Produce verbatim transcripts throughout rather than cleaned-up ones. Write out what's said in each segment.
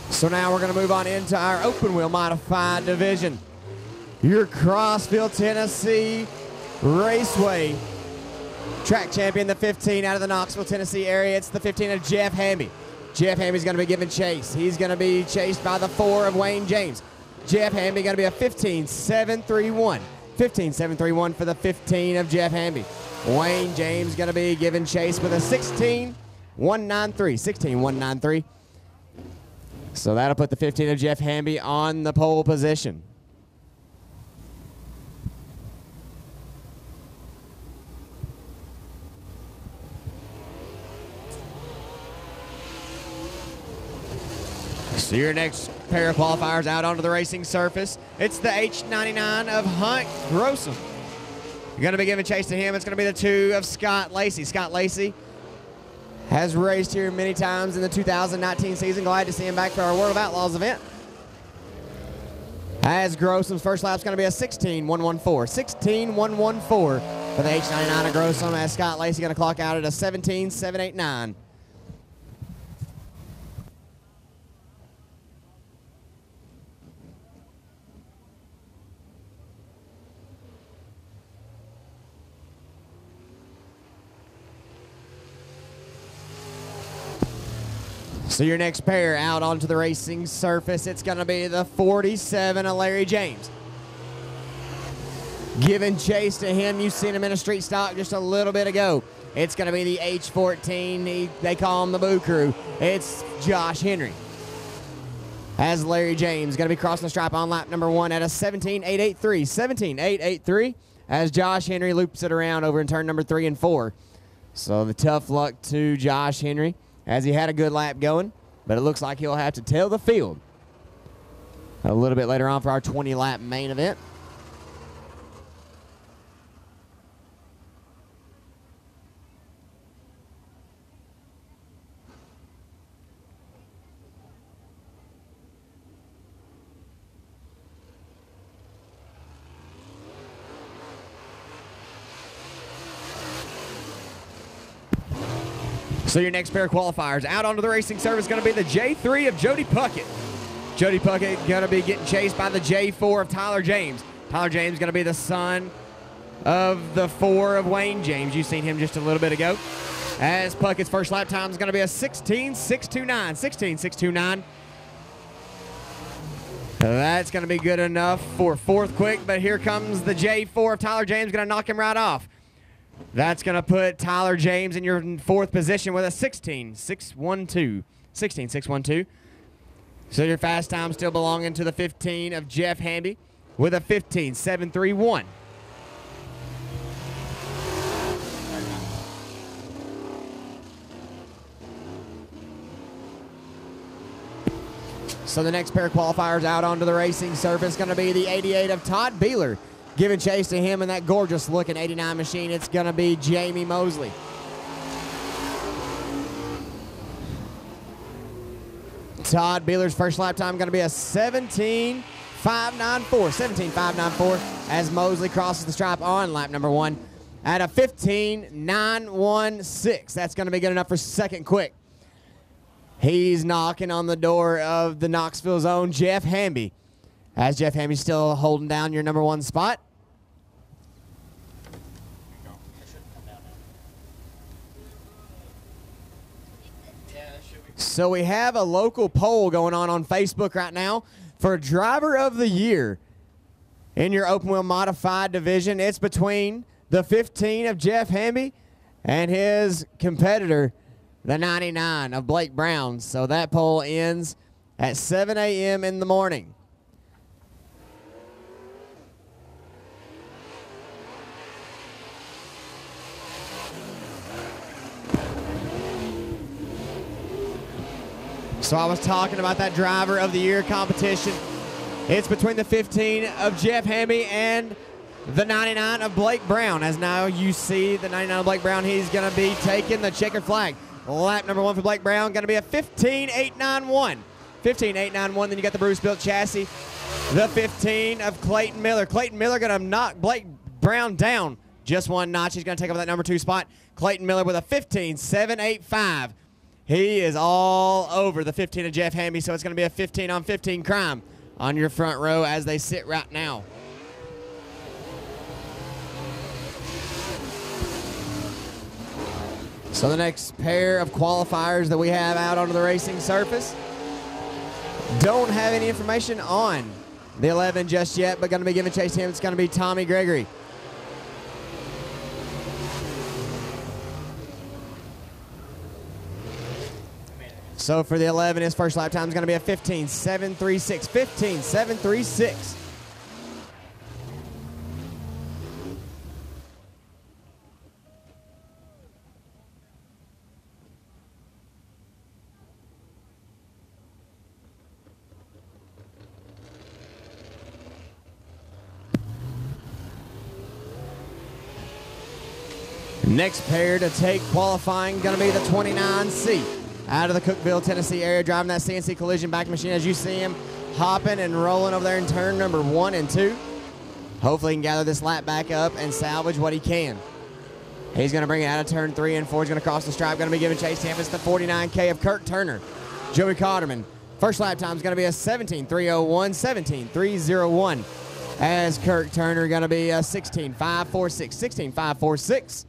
So now we're going to move on into our open wheel modified division. Your Crossville, Tennessee Raceway track champion, the fifteen out of the Knoxville, Tennessee area. It's the fifteen of Jeff Hamby. Jeff Hamby's going to be giving chase. He's going to be chased by the four of Wayne James. Jeff Hamby going to be a fifteen seven three one. fifteen seven three one for the fifteen of Jeff Hamby. Wayne James going to be giving chase with a sixteen one nine three. sixteen one nine three. So that'll put the fifteen of Jeff Hamby on the pole position. So your next pair of qualifiers out onto the racing surface. It's the H ninety-nine of Hunt Grossum. You're going to be giving chase to him. It's going to be the two of Scott Lacey. Scott Lacey has raced here many times in the two thousand nineteen season. Glad to see him back for our World of Outlaws event. As Grossum's first lap's going to be a sixteen one one four. sixteen one one four for the H ninety-nine of Grossum, as Scott Lacey going to clock out at a seventeen seven eight nine. So your next pair out onto the racing surface, it's going to be the forty-seven of Larry James. Giving chase to him, you've seen him in a street stock just a little bit ago. It's going to be the H fourteen, he, they call him the Boo Crew. It's Josh Henry. As Larry James going to be crossing the stripe on lap number one at a seventeen eight eighty-three. seventeen eight eighty-three as Josh Henry loops it around over in turn number three and four. So the tough luck to Josh Henry, as he had a good lap going, but it looks like he'll have to tail the field a little bit later on for our twenty lap main event. So your next pair of qualifiers out onto the racing surface is going to be the J three of Jody Puckett. Jody Puckett going to be getting chased by the J four of Tyler James. Tyler James going to be the son of the four of Wayne James. You've seen him just a little bit ago. As Puckett's first lap time is going to be a sixteen six twenty-nine. sixteen six twenty-nine. That's going to be good enough for fourth quick, but here comes the J four of Tyler James, going to knock him right off. That's going to put Tyler James in your fourth position with a sixteen six twelve. sixteen six twelve. So your fast time still belonging to the fifteen of Jeff Hamby with a fifteen seven thirty-one. So the next pair of qualifiers out onto the racing surface is going to be the eighty-eight of Todd Beeler. Giving chase to him in that gorgeous looking eighty-nine machine, it's going to be Jamie Mosley. Todd Beeler's first lap time going to be a seventeen five ninety-four. seventeen five ninety-four as Mosley crosses the stripe on lap number one at a fifteen nine sixteen. That's going to be good enough for second quick. He's knocking on the door of the Knoxville zone, Jeff Hamby. As Jeff Hamby's still holding down your number one spot. So we have a local poll going on on Facebook right now for Driver of the Year in your open wheel modified division. It's between the fifteen of Jeff Hamby and his competitor, the ninety-nine of Blake Brown. So that poll ends at seven A M in the morning. So I was talking about that Driver of the Year competition. It's between the fifteen of Jeff Hamby and the ninety-nine of Blake Brown. As now you see the ninety-nine of Blake Brown, he's going to be taking the checkered flag. Lap number one for Blake Brown, going to be a fifteen eight ninety-one. fifteen eight ninety-one, then you got the Bruce Built chassis. The fifteen of Clayton Miller. Clayton Miller going to knock Blake Brown down just one notch. He's going to take over that number two spot. Clayton Miller with a fifteen seven eighty-five. He is all over the fifteen of Jeff Hamby, so it's going to be a fifteen on fifteen crime on your front row as they sit right now. So the next pair of qualifiers that we have out onto the racing surface don't have any information on the eleven just yet, but going to be giving chase to him. It's going to be Tommy Gregory. So for the eleven, his first lap time is going to be a fifteen seven thirty-six. fifteen seven thirty-six. Next pair to take qualifying going to be the twenty-nine C. Out of the Cookeville, Tennessee area, driving that C N C collision back machine as you see him hopping and rolling over there in turn number one and two. Hopefully he can gather this lap back up and salvage what he can. He's going to bring it out of turn three and four. He's going to cross the stripe, going to be giving chase to him. It's the forty-nine K of Kirk Turner. Joey Cotterman. First lap time is going to be a seventeen three oh one, seventeen three oh one. As Kirk Turner going to be a sixteen five forty-six, sixteen five forty-six.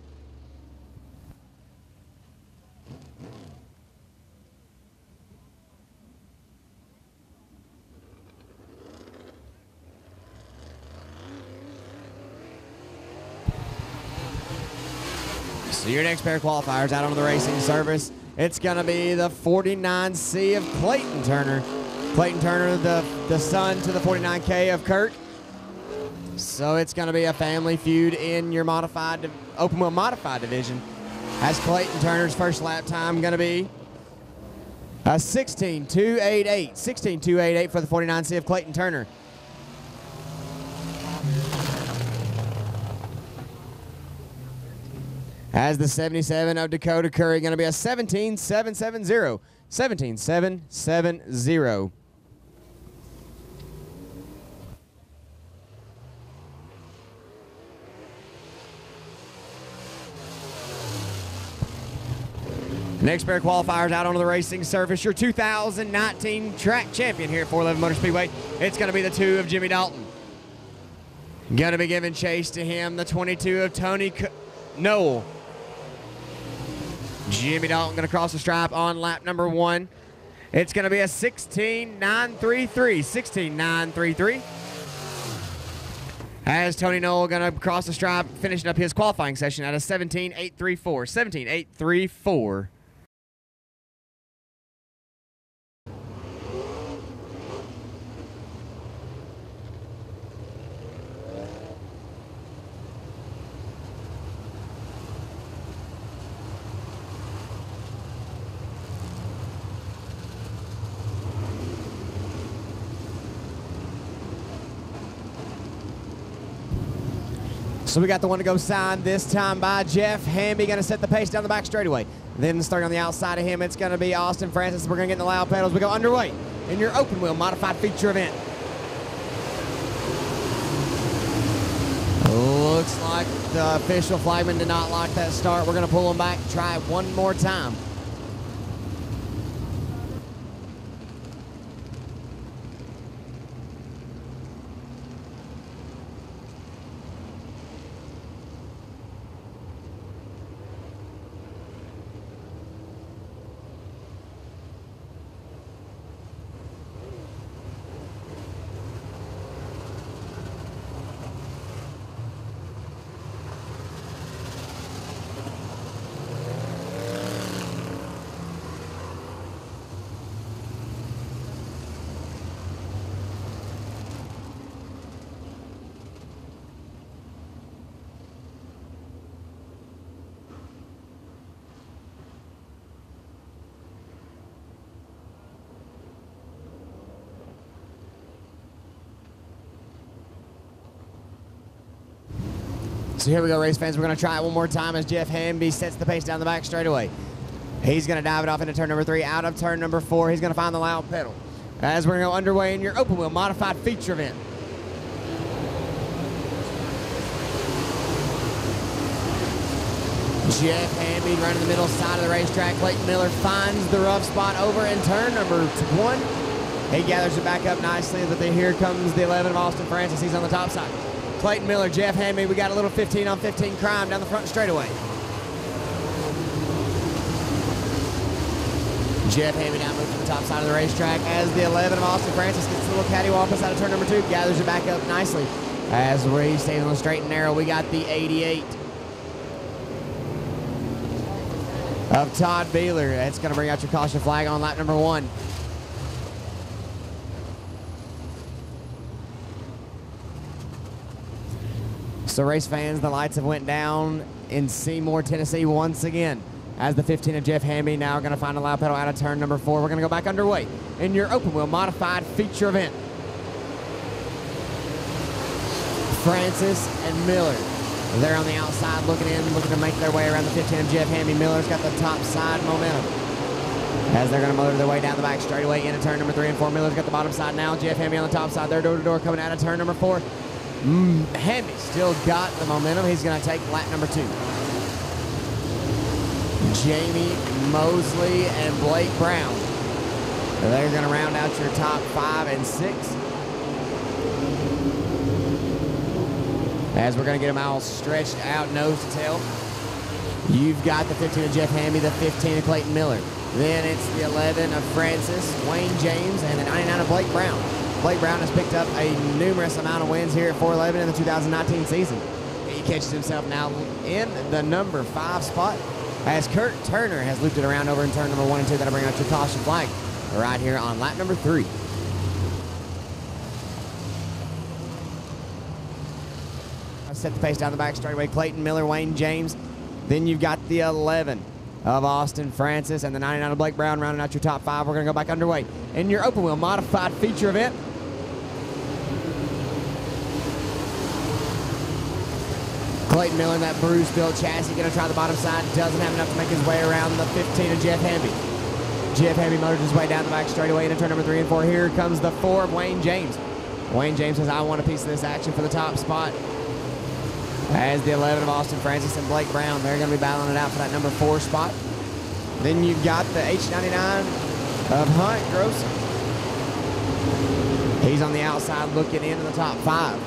So your next pair of qualifiers out onto the racing surface, it's going to be the forty-nine C of Clayton Turner. Clayton Turner, the, the son to the forty-nine K of Kirk. So it's going to be a family feud in your modified, open wheel modified division. As Clayton Turner's first lap time going to be a sixteen two eighty-eight. sixteen two eighty-eight for the forty-nine C of Clayton Turner. As the seventy-seven of Dakota Curry going to be a seventeen seven seventy. seventeen seven seventy. Next pair of qualifiers out onto the racing surface, your two thousand nineteen track champion here at four eleven Motor Speedway. It's going to be the two of Jimmy Dalton. Going to be giving chase to him, the twenty-two of Tony C Noel. Jimmy Dalton going to cross the stripe on lap number one. It's going to be a sixteen nine thirty-three. sixteen nine thirty-three. As Tony Noel going to cross the stripe, finishing up his qualifying session at a seventeen eight thirty-four. seventeen eight thirty-four. So we got the one to go signed this time by Jeff Hamby, going to set the pace down the back straightaway. Then starting on the outside of him, it's going to be Austin Francis. We're going to get in the loud pedals. We go underway in your open wheel modified feature event. Looks like the official flagman did not like that start. We're going to pull him back, try it one more time. So here we go, race fans. We're going to try it one more time as Jeff Hamby sets the pace down the back straightaway. He's going to dive it off into turn number three. Out of turn number four, he's going to find the loud pedal. As we're going to go underway in your open wheel modified feature event. Jeff Hamby running the middle side of the racetrack. Clayton Miller finds the rough spot over in turn number one. He gathers it back up nicely, but then here comes the eleven of Austin Francis. He's on the top side. Clayton Miller, Jeff Hamby, we got a little fifteen on fifteen crime down the front straightaway. Jeff Hamby now moves to the top side of the racetrack as the eleven of Austin Francis gets a little cattywampus out of turn number two, gathers it back up nicely. As we stay on the straight and narrow, we got the eighty-eight of Todd Beeler. That's going to bring out your caution flag on lap number one. So race fans, the lights have went down in Seymour, Tennessee once again, as the fifteen of Jeff Hamby now going to find a loud pedal out of turn number four. We're going to go back underway in your open wheel modified feature event. Francis and Miller, they're on the outside looking in, looking to make their way around the fifteen of Jeff Hamby. Miller's got the top side momentum as they're going to motor their way down the back straightaway into turn number three and four. Miller's got the bottom side now. Jeff Hamby on the top side. They're door to door coming out of turn number four. Mm, Hamby still got the momentum. He's going to take lap number two. Jamie Mosley and Blake Brown, they're going to round out your top five and six. As we're going to get them all stretched out nose to tail. You've got the fifteen of Jeff Hamby, the fifteen of Clayton Miller. Then it's the eleven of Francis, Wayne James, and the ninety-nine of Blake Brown. Blake Brown has picked up a numerous amount of wins here at four eleven in the two thousand nineteen season. He catches himself now in the number five spot as Kurt Turner has looped it around over in turn number one and two. That'll bring out your caution flag right here on lap number three. Set the pace down the back straightaway. Clayton Miller, Wayne James. Then you've got the eleven of Austin Francis and the ninety-nine of Blake Brown rounding out your top five. We're going to go back underway in your open wheel modified feature event. Clayton Miller in that bruised built chassis, going to try the bottom side. Doesn't have enough to make his way around the fifteen of Jeff Hamby. Jeff Hamby motors his way down the back straightaway into turn number three and four. Here comes the four of Wayne James. Wayne James says, I want a piece of this action for the top spot. As the eleven of Austin Francis and Blake Brown, they're going to be battling it out for that number four spot. Then you've got the H ninety-nine of Hunt Grossman. He's on the outside looking into the top five.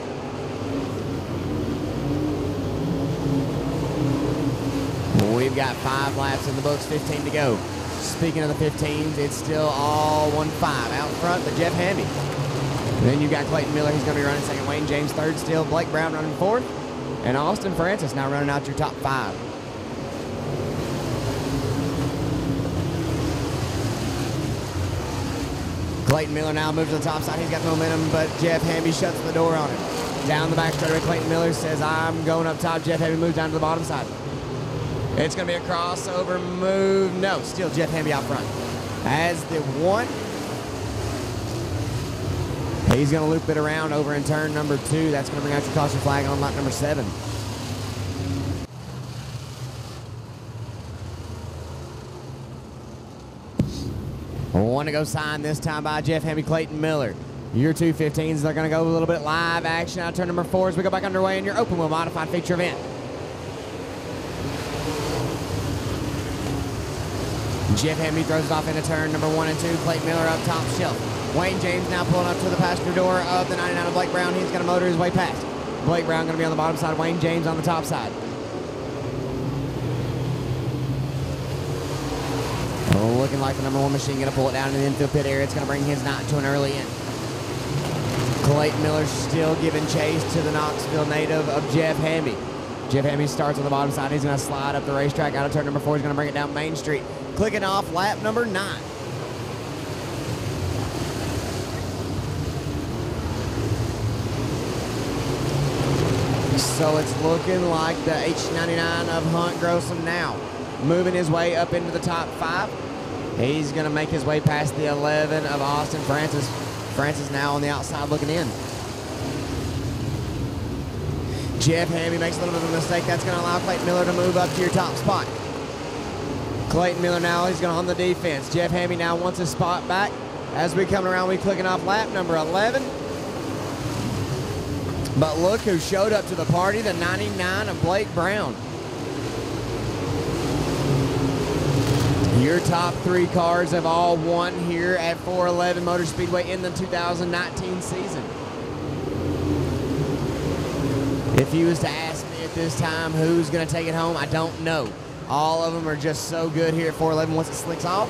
We've got five laps in the books, fifteen to go. Speaking of the fifteens, it's still all one five. Out front, the Jeff Hamby. Then you've got Clayton Miller, he's going to be running second. Wayne James third still. Blake Brown running fourth. And Austin Francis now running out your top five. Clayton Miller now moves to the top side. He's got the momentum, but Jeff Hamby shuts the door on him. Down the back straightaway, Clayton Miller says, I'm going up top. Jeff Hamby moves down to the bottom side. It's going to be a crossover move. No, still Jeff Hamby out front. As the one, he's going to loop it around over in turn number two. That's going to bring out your caution flag on lap number seven. One to go sign this time by Jeff Hamby, Clayton Miller. Your two fifteens, they're going to go a little bit live action out of turn number four as we go back underway in your open wheel modified feature event. Jeff Hamby throws it off into turn number one and two. Clayton Miller up top shelf. Wayne James now pulling up to the passenger door of the ninety-nine of Blake Brown. He's going to motor his way past. Blake Brown going to be on the bottom side. Wayne James on the top side. Oh, looking like the number one machine going to pull it down in the infield pit area. It's going to bring his knot to an early end. Clayton Miller still giving chase to the Knoxville native of Jeff Hamby. Jeff Hamby starts on the bottom side. He's going to slide up the racetrack out of turn number four. He's going to bring it down Main Street. Clicking off lap number nine. So it's looking like the H ninety-nine of Hunt Grossman now moving his way up into the top five. He's going to make his way past the eleven of Austin Francis. Francis now on the outside looking in. Jeff Hamby makes a little bit of a mistake. That's going to allow Clayton Miller to move up to your top spot. Clayton Miller now, he's going on the defense. Jeff Hamby now wants his spot back. As we come around, we clicking off lap number eleven. But look who showed up to the party, the ninety-nine of Blake Brown. Your top three cars have all won here at four eleven Motor Speedway in the two thousand nineteen season. If you was to ask me at this time who's going to take it home, I don't know. All of them are just so good here at four eleven once it slicks off.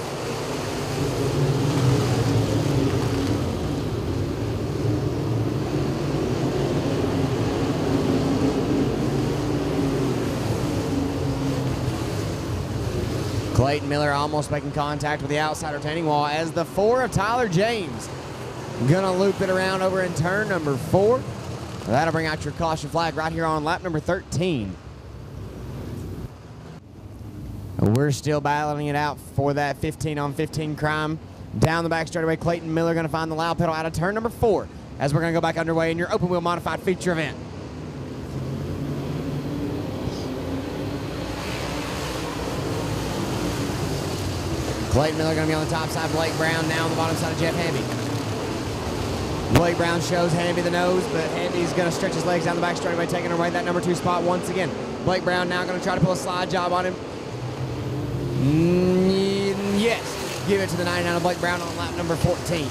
Clayton Miller almost making contact with the outside retaining wall as the four of Tyler James gonna loop it around over in turn number four. That'll bring out your caution flag right here on lap number thirteen. We're still battling it out for that fifteen on fifteen crime. Down the back straightaway, Clayton Miller gonna find the loud pedal out of turn number four as we're gonna go back underway in your open wheel modified feature event. Clayton Miller going to be on the top side. Blake Brown now on the bottom side of Jeff Hamby. Blake Brown shows Hamby the nose, but Hamby's going to stretch his legs down the back straightaway, taking away that number two spot once again. Blake Brown now going to try to pull a slide job on him. Mm, yes. Give it to the ninety-nine of Blake Brown on lap number fourteen.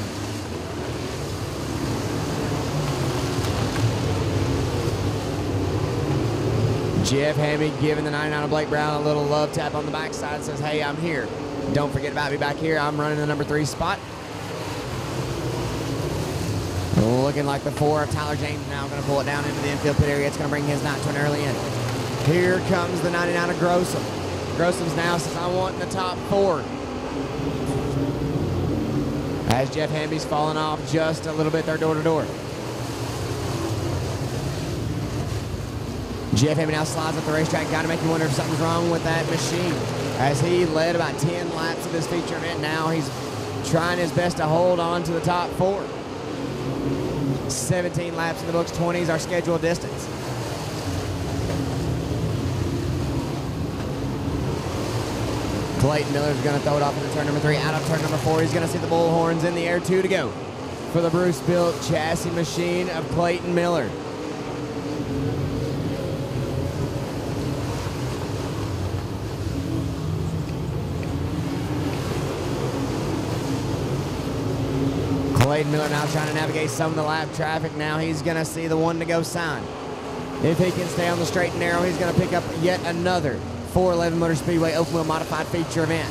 Jeff Hamby giving the ninety-nine of Blake Brown a little love tap on the backside. Says, hey, I'm here. Don't forget about me back here. I'm running the number three spot. Looking like the four of Tyler James now going to pull it down into the infield pit area. It's going to bring his night to an early end. Here comes the ninety-nine of Grossum. Grossum's now says, I want in the top four. As Jeff Hamby's falling off just a little bit there door to door. Jeff Hamby now slides up the racetrack. Got to make you wonder if something's wrong with that machine. As he led about ten laps of this feature event, now he's trying his best to hold on to the top four. seventeen laps in the books, twenty is our scheduled distance. Clayton Miller's going to throw it off into turn number three. Out of turn number four, he's going to see the bullhorns in the air, two to go for the Bruce-built chassis machine of Clayton Miller. Clayton Miller now trying to navigate some of the lap traffic. Now he's going to see the one to go sign. If he can stay on the straight and narrow, he's going to pick up yet another four eleven Motor Speedway open wheel modified feature event.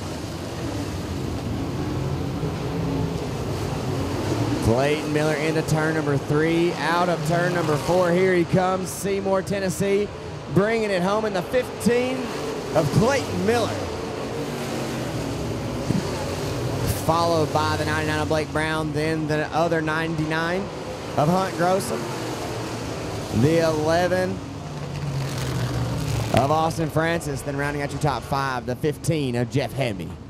Clayton Miller into turn number three. Out of turn number four, here he comes. Seymour, Tennessee, bringing it home in the fifteen of Clayton Miller. Followed by the ninety-nine of Blake Brown, then the other ninety-nine of Hunt Grossum, the eleven of Austin Francis, then rounding out your top five, the fifteen of Jeff Hamby.